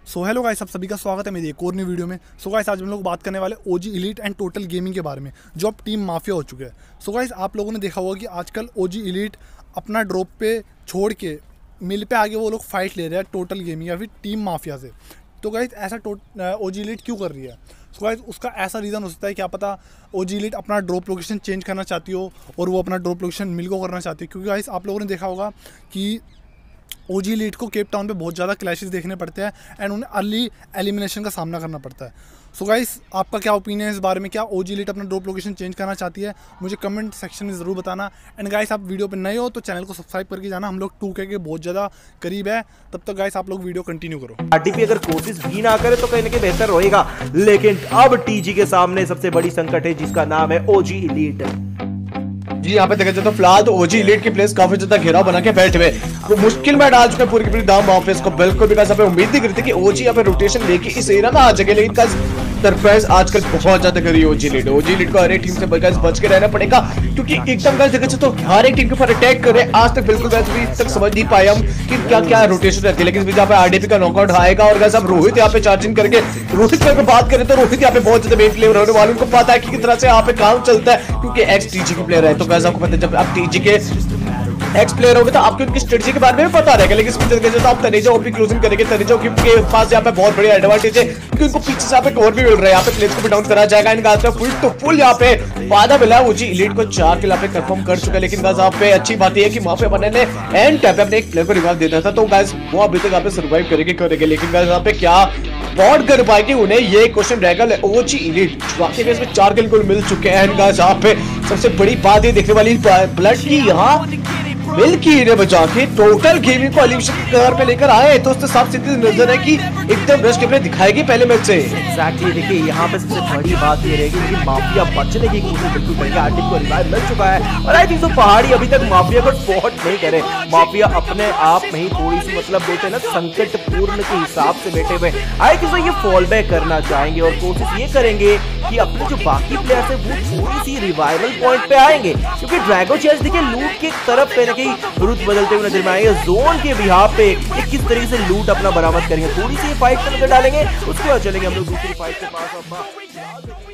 So hello guys, आप सभी का स्वागत है मेरी एक और नई वीडियो में। सो गाइस, आज हम लोग बात करने वाले OG elite and total gaming के बारे में, जो अब टीम माफिया हो चुके हैं। सो गाइस, आप लोगों ने देखा होगा कि आजकल ओजी इलीट अपना ड्रॉप पे छोड़ के मिल पे आगे वो लोग फाइट ले रहे हैं टोटल गेमिंग या फिर टीम माफिया से। तो गाइस, ऐसा ओजी इलीट क्यों कर रही है? सो गाइस, उसका ऐसा रीज़न हो सकता है, क्या पता ओजी इलीट अपना ड्रॉप लोकेशन चेंज करना चाहती हो और वो अपना ड्रॉप लोकेशन मिल को करना चाहती है। क्योंकि गाइस, आप लोगों ने देखा होगा कि ओजी इलीट को केप टाउन पे बहुत ज़्यादा क्लैशेस देखने पड़ते हैं एंड उन्हें अर्ली एलिमिनेशन का सामना करना पड़ता है। सो गाइस, आपका क्या ओपिनियन है इस बारे में? क्या ओजी इलीट अपना ड्रॉप लोकेशन चेंज करना चाहती है? मुझे कमेंट सेक्शन में ज़रूर बताना। एंड गाइस, आप वीडियो पे नए हो तो चैनल को सब्सक्राइब करके जाना। हम लोग 2K के बहुत ज़्यादा करीब है। तब तक गाइस, आप लोग वीडियो कंटिन्यू करो। आरटीपी अगर कोशिश भी ना करे तो कहीं ना कहीं बेहतर रहेगा, लेकिन अब टीजी के सामने सबसे बड़ी संकट है जिसका नाम है ओजी इलीट। जी यहाँ पे देखा जाए तो फिलहाल तो ओजी इलीट की प्लेस काफी ज्यादा घेराव बना के बैठे हुए, वो मुश्किल में डाल चुके हैं पूरी की पूरी दाम ऑफिस को। बिल्कुल भी यहाँ पे उम्मीद नहीं करती कि ओजी यहाँ पे रोटेशन लेके इस एरिया में आ जाएगा, लेकिन सरप्राइज आजकल बहुत ज्यादा करी ओजी इलीट। ओजी इलीट को हर एक टीम से बच के रहना पड़ेगा, क्योंकि एकदम गाइस देखा जाए तो हर एक टीम के ऊपर अटैक कर रहे हैं। आज तक बिल्कुल गाइस अभी तक समझ नहीं पाए हम कि क्या क्या रोटेशन रहती है, लेकिन यहाँ पे आरडीपी का नॉकआउट आएगा। और गाइस अब रोहित यहाँ पे चार्जिंग करके रोहित की बात करें तो रोहित यहाँ पे बहुत ज्यादा मेन प्लेयर होने वाले, उनको पता है कि किस तरह से यहाँ पे काम चलता है, क्योंकि एक्स टीजी की प्लेयर है। तो गाइस आपको पता है जब आप टीजी के एक्स प्लेयर होंगे तो आपको उनकी स्ट्रेटजी के बारे में भी पता रहेगा। लेकिन इसमें तो आप तनेजा ओपी क्लोजिंग करेंगे, तनेजा के पास यहाँ पे बहुत बड़ी एडवांटेज है क्योंकि उनको पीछे से यहाँ पे कवर भी मिल रहा है। यहाँ पे प्लेस को भी डाउन करा जाएगा। इनका फुल तो फुल यहाँ पे वादा मिला है। ओजी इलीट को 4 किल यहाँ पे कंफर्म कर चुका है। लेकिन गाइस यहाँ पे अच्छी बात यह है कि वहां पे बने ने एंड टाइम पे अपने एक प्लेयर को रिवाइव देना था, तो गाइस वो अभी तक यहाँ पे सर्वाइव करेंगे। लेकिन गाइस यहाँ पे क्या बॉट कर पाएगी उन्हें, ये क्वेश्चन रहेगा। ओजी इलीट वाकई में इसमें 4 किल को मिल चुके हैं। एंड गाइस यहाँ पे सबसे बड़ी बात ये देखने वाली ब्लड की यहाँ मिल की इन्हें बचा के टोटल गेमिंग को एलिमिनेशन के कगार पे लेकर आए, तो उससे साफ सीधी नजर है कि एकदम रश गेम दिखाएगी पहले मैच से। एग्जैक्टली, देखिए यहाँ पे सबसे बड़ी बात ये रहेगी कि माफिया बचने की कोशिश बिल्कुल करेंगे। आरटीपी को रिवाइव मिल चुका है और आई थिंक तो पहाड़ी अभी तक माफिया को स्पॉट नहीं करे। माफिया अपने आप में ही थोड़ी सी मतलब बैठे ना संकट पूर्ण के हिसाब से बैठे हुए। आई थिंक तो ये फॉल बैक करना चाहेंगे और कोशिश ये करेंगे कि अपने जो बाकी प्लेयर्स है वो थोड़ी सी रिवाइवल पॉइंट पे आएंगे, क्योंकि ड्रैगो चेस देखिए लूट की तरफ पे रुत बदलते हुए नजर में आएंगे। जोन के बिहाफ पे ये किस तरीके से लूट अपना बरामद करेंगे, थोड़ी सी फाइट पर नजर डालेंगे, उसके बाद चलेंगे हम लोग दूसरी फाइट के पास।